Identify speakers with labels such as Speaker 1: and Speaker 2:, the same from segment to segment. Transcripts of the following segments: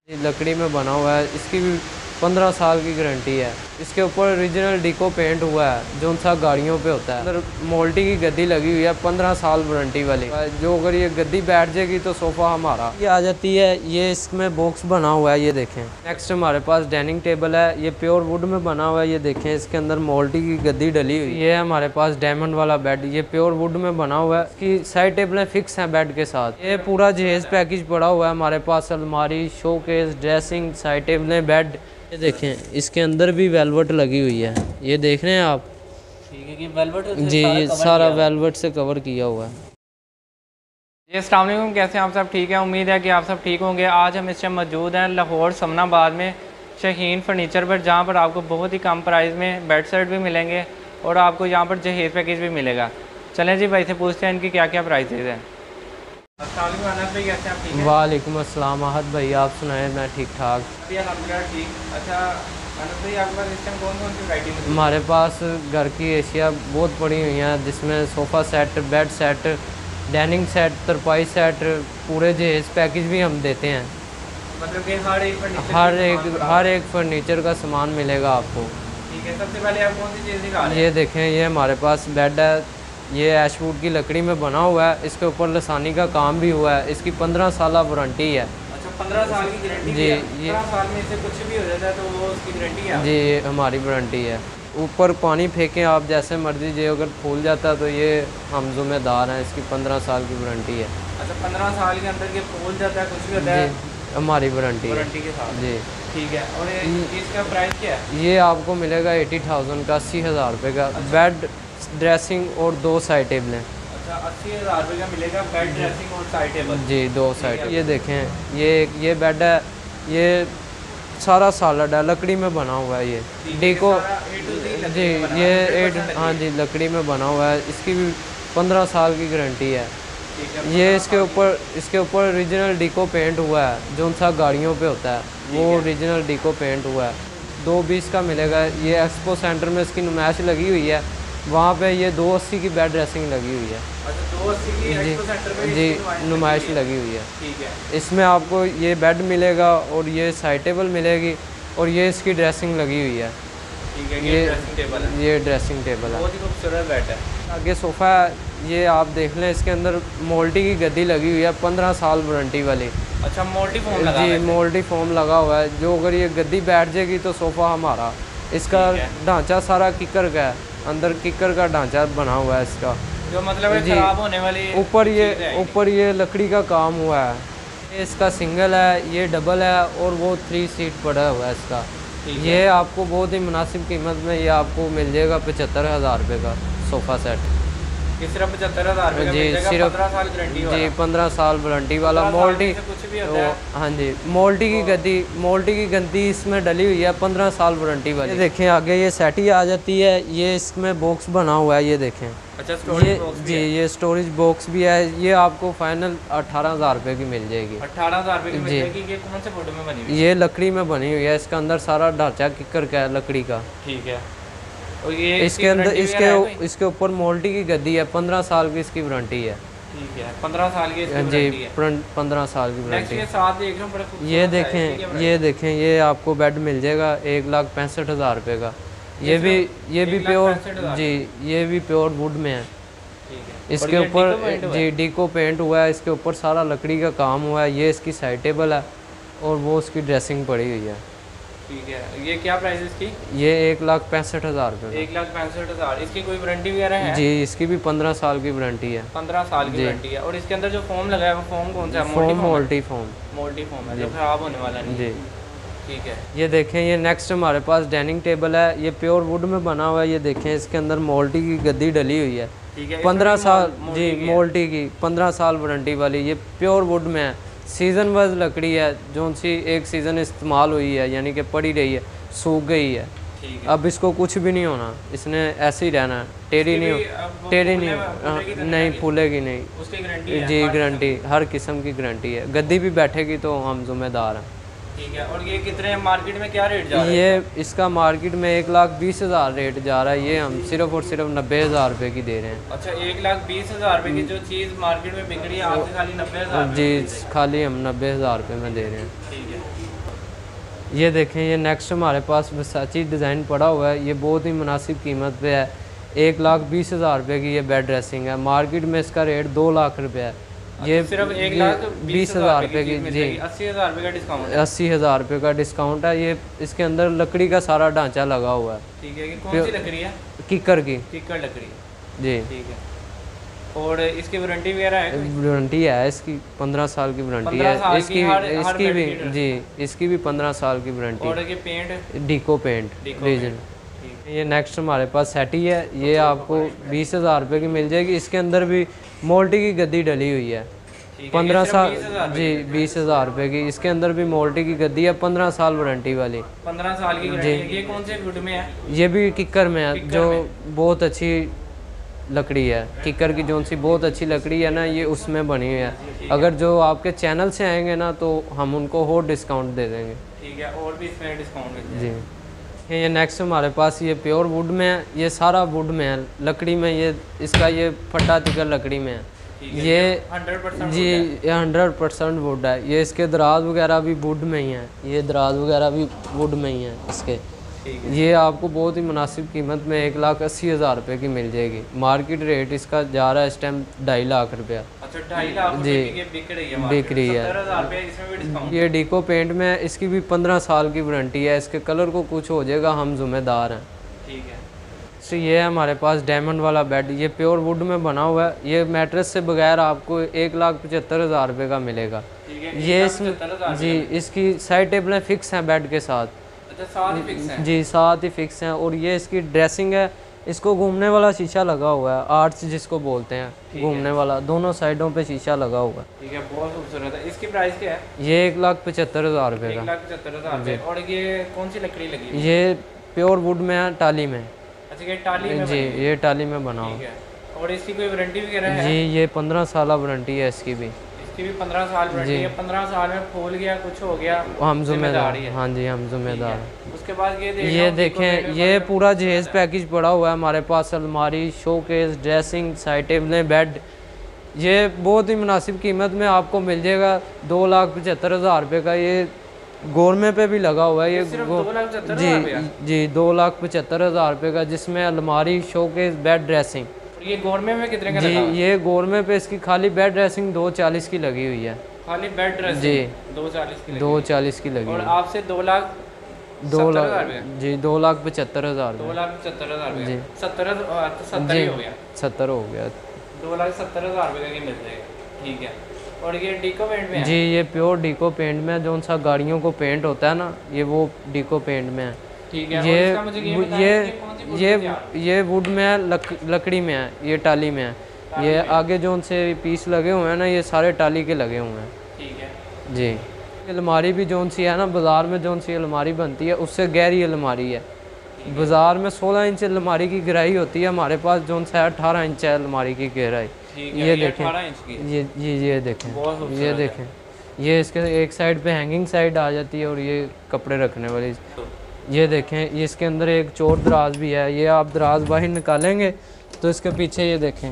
Speaker 1: ये लकड़ी में बना हुआ है, इसकी भी 15 साल की गारंटी है। इसके ऊपर ओरिजिनल डिको पेंट हुआ है जो सा गाड़ियों पे होता है। अंदर मोल्टी की गद्दी लगी हुई है, 15 साल वारंटी वाली। जो अगर ये गद्दी बैठ जाएगी तो सोफ़ा हमारा। ये आ जाती है, ये इसमें बॉक्स बना हुआ है, ये देखें। नेक्स्ट हमारे पास डाइनिंग टेबल है, ये प्योर वुड में बना हुआ है, ये देखें। इसके अंदर मोल्टी की गद्दी डली हुई है। ये हमारे पास डायमंड वाला बेड, ये प्योर वुड में बना हुआ है। इसकी साइड टेबलें फिक्स हैं बेड के साथ। ये पूरा जहेज पैकेज पड़ा हुआ है हमारे पास। अलमारी, शोकेस, ड्रेसिंग, साइड टेबलें, बेड। ये देखें, इसके अंदर भी वेलवेट लगी हुई है, ये देख रहे हैं आप।
Speaker 2: ठीक है कि वेलवेट
Speaker 1: जी, ये सारा वेलवेट से कवर किया हुआ है।
Speaker 2: जी अस्सलाम वालेकुम, कैसे हैं आप सब? ठीक है, उम्मीद है कि आप सब ठीक होंगे। आज हम इस टाइम मौजूद हैं लाहौर समनाबाद में शहीन फर्नीचर पर, जहां पर आपको बहुत ही कम प्राइस में बेड सेट भी मिलेंगे और आपको यहां पर जहेज पैकेज भी मिलेगा। चलें जी भाई से पूछते हैं इनकी क्या क्या प्राइसेज हैं। अस्सलाम वालेकुम अनस भाई, कैसे हैं आप? ठीक है,
Speaker 1: वालेकुम अस्सलाम अहद भाई, आप सुनाए? मैं ठीक ठाक।
Speaker 2: अल्हम्दुलिल्लाह ठीक। अच्छा अनस भाई, आपके पास इस टाइम कौन कौन सी वैरायटी है?
Speaker 1: हमारे पास घर की एशिया बहुत पड़ी हुई हैं, जिसमें sofa set, bed set, dining set, तरपाई सेट, पूरे जहेज पैकेज भी हम देते हैं।
Speaker 2: मतलब कि
Speaker 1: हर एक फर्नीचर का सामान मिलेगा आपको।
Speaker 2: ठीक है, सबसे पहले आप कौन सी चीज़ दिखा रहे हैं?
Speaker 1: ये देखें, ये हमारे पास बेड है, ये ऐशवुड की लकड़ी में बना हुआ है। इसके ऊपर लसानी का काम भी हुआ है। इसकी 15 साल वारंटी है।
Speaker 2: अच्छा, 15 साल की गारंटी
Speaker 1: जी,
Speaker 2: है।
Speaker 1: ये
Speaker 2: 15 साल में से कुछ भी हो जाता है तो वो उसकी गारंटी है?
Speaker 1: जी, ये हमारी वारंटी है। ऊपर पानी फेंकें आप जैसे मर्जी, जो अगर फूल जाता है तो ये हम जिम्मेदार हैं। इसकी 15 साल की वारंटी है।
Speaker 2: अच्छा, 15 साल के अंदर ये फूल जाता है, कुछ भी होता है,
Speaker 1: हमारी वारंटी
Speaker 2: के साथ?
Speaker 1: जी,
Speaker 2: ठीक है। और इसका प्राइस क्या है?
Speaker 1: ये आपको मिलेगा 80,000 का, 80,000 रुपये का। बेड, ड्रेसिंग और 2 साइड टेबलें।
Speaker 2: अच्छा, 80,000 रुपये का मिलेगा बेड, ड्रेसिंग और साइड टेबल?
Speaker 1: जी, 2 साइड। ये देखें, ये बेड है, ये सारा सॉलिड है, लकड़ी में बना हुआ है। ये डेको जी, ये हाँ जी, लकड़ी में बना हुआ है। इसकी भी 15 साल की गारंटी है। ये इसके ऊपर ओरिजिनल डिको पेंट हुआ है जो सा गाड़ियों पे होता है, वो ओरिजिनल डिको पेंट हुआ है। 220 का मिलेगा। ये एक्सपो सेंटर में इसकी नुमाइश लगी हुई है, वहाँ पे ये 280 की बेड ड्रेसिंग लगी हुई है।
Speaker 2: अच्छा, 280 की एक्सपो सेंटर पे
Speaker 1: जी, नुमाइश लगी हुई है।
Speaker 2: ठीक है।
Speaker 1: इसमें आपको ये बेड मिलेगा और ये साइड टेबल मिलेगी और ये इसकी ड्रेसिंग लगी हुई है।
Speaker 2: ठीक है,
Speaker 1: ये
Speaker 2: ड्रेसिंग टेबल है।
Speaker 1: ये ड्रेसिंग टेबल है,
Speaker 2: बहुत ही खूबसूरत बेड है।
Speaker 1: आगे सोफ़ा है, ये आप देख लें। इसके अंदर मोल्टी की गद्दी लगी हुई है, 15 साल वारंटी वाली।
Speaker 2: अच्छा, मोल्टी फोम लगा
Speaker 1: जी, मोल्टी फोम लगा हुआ है। जो अगर ये गद्दी बैठ जाएगी तो सोफ़ा हमारा। इसका ढांचा सारा किकर का है, अंदर किकर का ढांचा बना हुआ है इसका,
Speaker 2: जो मतलब खराब होने वाली।
Speaker 1: ऊपर ये लकड़ी का काम हुआ है। ये इसका सिंगल है, ये डबल है और वो 3 सीट पड़ा हुआ है इसका। ये आपको बहुत ही मुनासिब कीमत में ये आपको मिल जाएगा 75,000 रुपये का सोफ़ा सेट।
Speaker 2: सिर्फ 75,000 रुपये?
Speaker 1: जी, सिर्फ
Speaker 2: 15 साल गारंटी वाला?
Speaker 1: जी, 15 साल वारंटी वाला। मोल्टी
Speaker 2: कुछ भी होता है?
Speaker 1: हाँ जी, मोल्टी की गद्दी इसमें डली हुई है, 15 साल वारंटी वाली। ये देखें, आगे ये सेटी आ जाती है, ये इसमें बॉक्स बना हुआ है, ये देखें।
Speaker 2: अच्छा, स्टोरेज बॉक्स भी है?
Speaker 1: ये स्टोरेज बॉक्स भी है। ये आपको फाइनल 18,000 रुपये की मिल जाएगी।
Speaker 2: 18,000 रुपये की मिल जाएगी। ये कौन से फोटो में बनी हुई है?
Speaker 1: ये लकड़ी में बनी हुई है, इसका अंदर सारा ढांचा किकर का है, लकड़ी का।
Speaker 2: ठीक है। और ये
Speaker 1: इसके अंदर इसके ऊपर मोल्टी की गद्दी है, 15 साल की इसकी वारंटी है।
Speaker 2: ठीक है, 15 साल की इसकी
Speaker 1: जी,
Speaker 2: वारंटी है।
Speaker 1: 15 साल की वारंटी।
Speaker 2: ये
Speaker 1: देखें, ये आपको बेड मिल जाएगा 1,65,000 रुपये का। ये भी प्योर जी, ये भी प्योर वुड में है। इसके ऊपर जी डिको पेंट हुआ है, इसके ऊपर सारा लकड़ी का काम हुआ है। ये इसकी साइड टेबल है और वो उसकी ड्रेसिंग पड़ी हुई है।
Speaker 2: ठीक है। ये क्या प्राइस है इसकी?
Speaker 1: ये 1,65,000 रुपये।
Speaker 2: 1,65,000। इसकी कोई वारंटी वगैरह है?
Speaker 1: जी, इसकी भी 15 साल की वारंटी है।
Speaker 2: 15 साल की वारंटी है। और इसके अंदर जो फोम लगा है वो फोम कौन सा है?
Speaker 1: मोल्टी फोम
Speaker 2: है, जो खराब होने वाला नहीं।
Speaker 1: जी,
Speaker 2: ठीक है।
Speaker 1: ये देखें, ये नेक्स्ट हमारे पास डाइनिंग टेबल है, ये प्योर वुड में बना हुआ है। ये देखें, इसके अंदर मोल्टी की गद्दी डली हुई है।
Speaker 2: ठीक है,
Speaker 1: 15 साल जी, मोल्टी की 15 साल वारंटी वाली। ये प्योर वुड में है, सीज़न वाइज लकड़ी है, जो सी एक सीज़न इस्तेमाल हुई है, यानी कि पड़ी रही है, सूख गई है। अब इसको कुछ भी नहीं होना, इसने ऐसे ही रहना है। टेढ़ी नहीं फूलेगी नहीं।
Speaker 2: उसकी गारंटी है?
Speaker 1: जी, गारंटी, हर किस्म की गारंटी है। गद्दी भी बैठेगी तो हम जिम्मेदार हैं।
Speaker 2: ठीक है। और ये कितने मार्केट में क्या रेट जा रहा है?
Speaker 1: ये इसका मार्केट में 1,20,000 रेट जा रहा है। ये हम सिर्फ और सिर्फ 90,000 रुपये की दे रहे हैं।
Speaker 2: अच्छा, 1,20,000 रुपये की जो चीज़ मार्केट में बिक रही है, आपसे खाली 90,000?
Speaker 1: जी, खाली हम 90,000 रुपये में दे रहे हैं।
Speaker 2: ठीक है।
Speaker 1: ये देखें, ये नेक्स्ट हमारे पास वर्साची डिज़ाइन पड़ा हुआ है। ये बहुत ही मुनासिब कीमत पे है। 1,20,000 रुपये की ये बेड ड्रेसिंग है। मार्केट में इसका रेट 2 लाख रुपये है। ये
Speaker 2: सिर्फ 1,20,000
Speaker 1: रुपये की जी,
Speaker 2: 80,000 रुपये का डिस्काउंट है।
Speaker 1: 80,000 रुपये का डिस्काउंट है। ये इसके अंदर लकड़ी का सारा ढांचा लगा हुआ है।
Speaker 2: ठीक है, कि कौन सी लकड़ी है?
Speaker 1: किकर की
Speaker 2: लकड़ी
Speaker 1: जी।
Speaker 2: ठीक है। और इसकी वारंटी वगैरह है?
Speaker 1: वारंटी है इसकी 15 साल की वारंटी
Speaker 2: 15
Speaker 1: है
Speaker 2: साल
Speaker 1: इसकी।
Speaker 2: की हर
Speaker 1: इसकी
Speaker 2: बेड
Speaker 1: भी
Speaker 2: की
Speaker 1: जी, इसकी भी 15 साल की वारंटी।
Speaker 2: और ये पेंट
Speaker 1: डीको पेंट रीजन। ये नेक्स्ट हमारे पास सेटी है। ये आपको 20,000 रुपये की मिल जाएगी। इसके अंदर भी मोल्टी की गद्दी डली हुई है। 15 साल जी, 20,000 रुपये की। इसके अंदर भी मोल्टी की गद्दी है, 15 साल वारंटी वाली।
Speaker 2: 15 साल की गारंटी है। ये कौन से वुड में है?
Speaker 1: ये भी किकर में है, जो बहुत अच्छी लकड़ी है। किकर की जो सी बहुत अच्छी लकड़ी है ना, ये उसमें बनी हुई है। अगर जो आपके चैनल से आएंगे ना, तो हम उनको और डिस्काउंट दे देंगे।
Speaker 2: ठीक है, और भी इसमें डिस्काउंट
Speaker 1: जी। ये नेक्स्ट हमारे पास ये प्योर वुड में है। ये सारा वुड में है, लकड़ी में। ये इसका ये फटा तिकर लकड़ी में है। ये
Speaker 2: 100%
Speaker 1: जी, ये 100% वुड है। ये इसके दराज वगैरह भी वुड में ही हैं। ये दराज वगैरह भी वुड में ही हैं इसके। ये आपको बहुत ही मुनासिब कीमत में 1,80,000 रुपये की मिल जाएगी। मार्केट रेट इसका जा रहा है इस टाइम 2.5 लाख रुपया।
Speaker 2: अच्छा, 2.5 लाख
Speaker 1: जी,
Speaker 2: बिक रही है।
Speaker 1: 70,000
Speaker 2: रुपये इसमें भी डिस्काउंट।
Speaker 1: ये डीको पेंट में है। इसकी भी 15 साल की वारंटी है। इसके कलर को कुछ हो जाएगा, हम जिम्मेदार हैं।
Speaker 2: ठीक है।
Speaker 1: तो ये है हमारे पास डायमंड वाला बेड। ये प्योर वुड में बना हुआ है। ये मैट्रेस से बगैर आपको 1,75,000 रुपये का मिलेगा। ये इसमें जी, इसकी साइड टेबलें फिक्स हैं बेड के साथ।
Speaker 2: अच्छा, साथ ही फिक्स हैं? जी,
Speaker 1: साथ ही फिक्स हैं। और ये इसकी ड्रेसिंग है। इसको घूमने वाला शीशा लगा हुआ है, आर्च जिसको बोलते हैं, घूमने वाला। दोनों साइडों पे शीशा लगा हुआ है।
Speaker 2: ठीक है, बहुत खूबसूरत है। इसकी प्राइस क्या है?
Speaker 1: ये 1,75,000 रुपये का।
Speaker 2: 1,75,000 रुपये। और ये कौन सी लकड़ी लगी है?
Speaker 1: ये प्योर वुड में है, टाली में।
Speaker 2: अच्छा, ये टाली में
Speaker 1: जी, ये टाली में बना हुआ।
Speaker 2: ठीक है। और इसकी कोई वारंटी वगैरह है?
Speaker 1: जी, ये 15 साल वारंटी है इसकी भी।
Speaker 2: इसकी भी 15 साल वारंटी है। 15 साल में फूल गया, कुछ हो गया,
Speaker 1: हम जिम्मेदार हैं। हाँ जी, हम जिम्मेदार हैं।
Speaker 2: उसके बाद
Speaker 1: ये देखें, ये पूरा जहेज पैकेज पड़ा हुआ है हमारे पास। अलमारी, शोकेस, ड्रेसिंग, साइड टेबलें, बेड। ये बहुत ही मुनासिब कीमत में आपको मिल जाएगा। 2,75,000 रुपये का। ये गोरमे पे भी लगा हुआ है। ये जी 2,75,000 रुपये का, जिसमें अलमारी, शोकेस, बेड, ड्रेसिंग।
Speaker 2: ये गोरमे में कितने का
Speaker 1: जी,
Speaker 2: लगा हुआ है?
Speaker 1: ये गोरमे पे इसकी खाली बेड ड्रेसिंग 2,40,000 की लगी हुई है।
Speaker 2: खाली बेड ड्रेसिंग
Speaker 1: जी,
Speaker 2: 2,40,000 की
Speaker 1: 2,40,000 की लगी
Speaker 2: और
Speaker 1: है।
Speaker 2: आपसे 2,70,000
Speaker 1: जी, 2,75,000
Speaker 2: 2,75,000
Speaker 1: जी।
Speaker 2: 70 ही हो गया।
Speaker 1: 70 हो गया।
Speaker 2: 2,70,000 रुपये का मिल जाएगा। ठीक है। और ये डीको पेंट में है?
Speaker 1: जी, ये प्योर डीको पेंट में है। जो सा गाड़ियों को पेंट होता है ना, ये वो डीको पेंट में है।
Speaker 2: ठीक है।
Speaker 1: ये
Speaker 2: और इसका मुझे ये बताएं कि कौन सी वुड में है?
Speaker 1: ये वुड में है, लकड़ी में है, ये टाली में है। ये आगे जो उनसे पीस लगे हुए हैं ना, ये सारे टाली के लगे हुए हैं।
Speaker 2: ठीक है
Speaker 1: जी। अलमारी भी जो सी है ना, बाज़ार में जो सी अलमारी बनती है, उससे गहरी अलमारी है। बाज़ार में 16 इंच अलमारी की गहराई होती है, हमारे पास जो सा है 18 इंच है अलमारी की गहराई। ये देखें, ये देखें, ये देखें। ये इसके एक साइड पे हैंगिंग साइड आ जाती है, और ये कपड़े रखने वाली। ये देखें, ये इसके अंदर एक चोर दराज भी है। ये आप दराज बाहर निकालेंगे तो इसके पीछे ये देखें,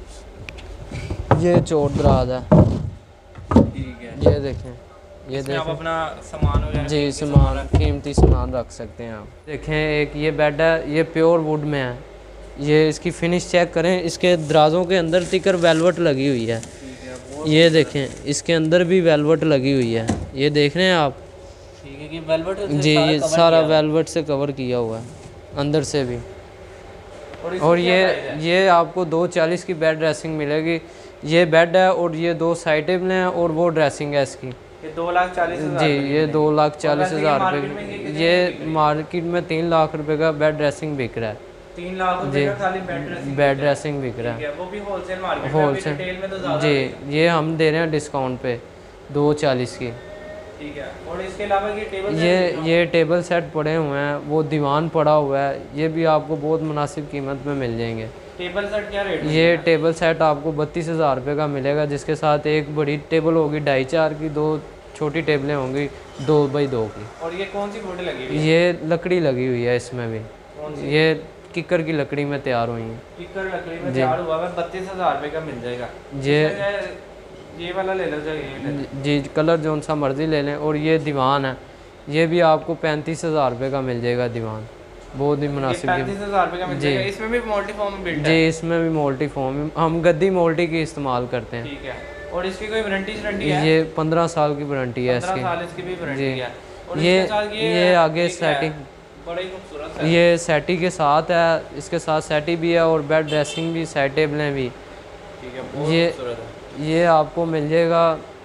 Speaker 1: ये चोर दराज है।
Speaker 2: ठीक है।
Speaker 1: ये देखें, ये देखें,
Speaker 2: आप अपना सामान वगैरह
Speaker 1: जी, सामान, कीमती सामान रख सकते हैं आप। देखें, एक ये बेड है, ये प्योर वुड में है। ये इसकी फिनिश चेक करें। इसके दराजों के अंदर तिकर वेलवेट लगी हुई है। ये देखें, इसके अंदर भी वेलवेट लगी हुई है। ये देख रहे हैं आप?
Speaker 2: ठीक है कि वेलवेट
Speaker 1: जी, ये सारा वेलवेट से कवर किया हुआ है, अंदर से भी। और ये आपको 2,40,000 की बेड ड्रेसिंग मिलेगी। ये बेड है, और ये 2 साइड टेबलें हैं, और वो ड्रेसिंग है इसकी।
Speaker 2: ये 2,40,000
Speaker 1: जी, ये 2,40,000 रुपये की। ये मार्केट में 3 लाख रुपए का बेड ड्रेसिंग बिक रहा है।
Speaker 2: 3 लाख रुपए का खाली
Speaker 1: बेड ड्रेसिंग बिक रहा है,
Speaker 2: वो भी होलसेल मार्केट में।
Speaker 1: होलसेल
Speaker 2: में तो ज़्यादा
Speaker 1: जी। ये हम दे रहे हैं डिस्काउंट पे 2,40,000 की।
Speaker 2: ठीक है। और इसके अलावा
Speaker 1: ये टेबल सेट पड़े हुए हैं, वो दीवान पड़ा हुआ है। ये भी आपको बहुत मुनासिब कीमत में मिल जाएंगे।
Speaker 2: टेबल सेट क्या रेट?
Speaker 1: ये टेबल सेट आपको 32,000 रुपये का मिलेगा, जिसके साथ एक बड़ी टेबल होगी 2.5-4 की, 2 छोटी टेबलें होंगी 2x2 की।
Speaker 2: और ये कौन सी वुड लगी हुई है?
Speaker 1: ये लकड़ी लगी हुई है इसमें भी। ये किकर की लकड़ी में तैयार हुई है।
Speaker 2: किकर लकड़ी में तैयार हुआ है। 32,000 रुपये का मिल जाएगा। ये वाला ले लो,
Speaker 1: जी, कलर जो सा मर्जी ले लें। और ये दीवान है, ये भी आपको 35,000 रुपये का मिल जाएगा दीवान, बहुत ही मुनासिब कीमत।
Speaker 2: 35,000 रुपये का मिल जाएगा। इसमें भी मोल्टी फॉर्म में बिल्ट है?
Speaker 1: जी, इसमें भी मोल्टी फॉर्म, हम गद्दी मोल्टी की इस्तेमाल करते हैं।
Speaker 2: ठीक है। और इसकी कोई वारंटी है?
Speaker 1: ये 15 साल की वारंटी है
Speaker 2: 15
Speaker 1: इसकी।
Speaker 2: साल इसकी भी वारंटी है। और
Speaker 1: ये
Speaker 2: इसके साथ
Speaker 1: ये आगे सेटिंग,
Speaker 2: बड़ा ही खूबसूरत है।
Speaker 1: ये सेटी के साथ है, इसके साथ सेटी भी है और बेड ड्रेसिंग भी, साइड टेबलें भी।
Speaker 2: ठीक है, बहुत
Speaker 1: ये
Speaker 2: खूबसूरत है।
Speaker 1: ये आपको मिल जाएगा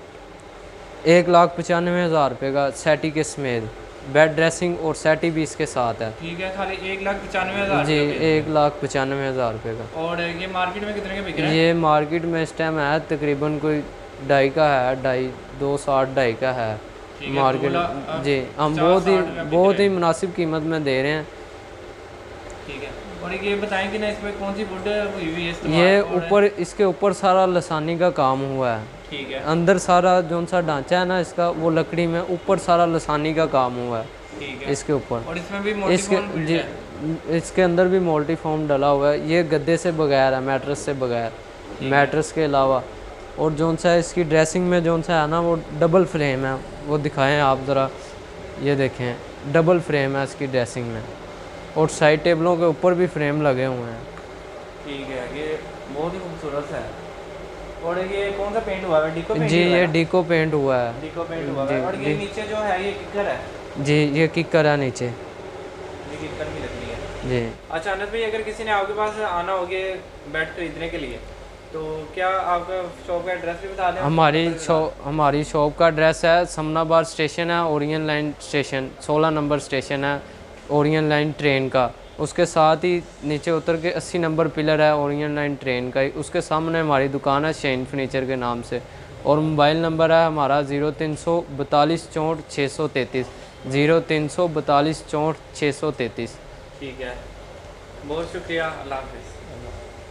Speaker 1: 1,95,000 रुपये का सेटी के समेत, बेड ड्रेसिंग और सेटी भी इसके साथ है।
Speaker 2: ठीक है, खाली 1,95,000
Speaker 1: जी, 1,95,000 रुपये का।
Speaker 2: और ये मार्केट में कितने के बिक रहे हैं?
Speaker 1: ये मार्केट में इस टाइम है तकरीबन कोई 2.5 का है, 2.60 2.5 का है मार्केट। जी, हम बहुत ही मुनासिब कीमत में दे रहे हैं।
Speaker 2: ठीक है। और ये बताएं कि ना इसमें कौन सी वुड हुई हुई है इस्तेमाल?
Speaker 1: ये ऊपर, इसके ऊपर सारा लसानी का काम हुआ है।
Speaker 2: ठीक है।
Speaker 1: अंदर सारा जो सा ढांचा है ना इसका, वो लकड़ी में, ऊपर सारा लसानी का काम हुआ है।
Speaker 2: ठीक है।
Speaker 1: इसके ऊपर,
Speaker 2: और इसमें भी मोल्टी फॉर्म बिल्ट है?
Speaker 1: इसके अंदर भी मोल्टी फॉर्म डला हुआ है। ये गद्दे से बगैर है, मैट्रेस से बगैर, मैट्रेस के अलावा। और जो सा इसकी ड्रेसिंग में जो सा है ना, वो डबल फ्रेम है। वो दिखाएं आप ज़रा, ये देखें, डबल फ्रेम है इसकी ड्रेसिंग में, और साइड टेबलों के ऊपर भी फ्रेम लगे हुए हैं।
Speaker 2: ठीक है, ये बहुत ही खूबसूरत है। और ये कौन सा पेंट हुआ है? डीको पेंट?
Speaker 1: जी, ये डीको पेंट हुआ है।
Speaker 2: डीको पेंट हुआ है। और ये नीचे जो है ये किकर है?
Speaker 1: जी, ये किकर है नीचे।
Speaker 2: ये किकर की लकड़ी है।
Speaker 1: जी।
Speaker 2: अच्छा अनस भाई, अगर किसी ने आपके पास आना हो गया बेड खरीदने के लिए, तो क्या आपका शॉप का एड्रेस भी बता दें?
Speaker 1: हमारी शॉप का एड्रेस है समनाबाद स्टेशन है, ओरियन लाइन स्टेशन, 16 नंबर स्टेशन है ओरियन लाइन ट्रेन का। उसके साथ ही नीचे उतर के 80 नंबर पिलर है ओरियन लाइन ट्रेन का ही, उसके सामने हमारी दुकान है शाहीन फर्नीचर के नाम से। और मोबाइल नंबर है हमारा 0342 64 633, 0342 64 633।
Speaker 2: ठीक है, बहुत शुक्रिया, अल्लाह हाफिज़।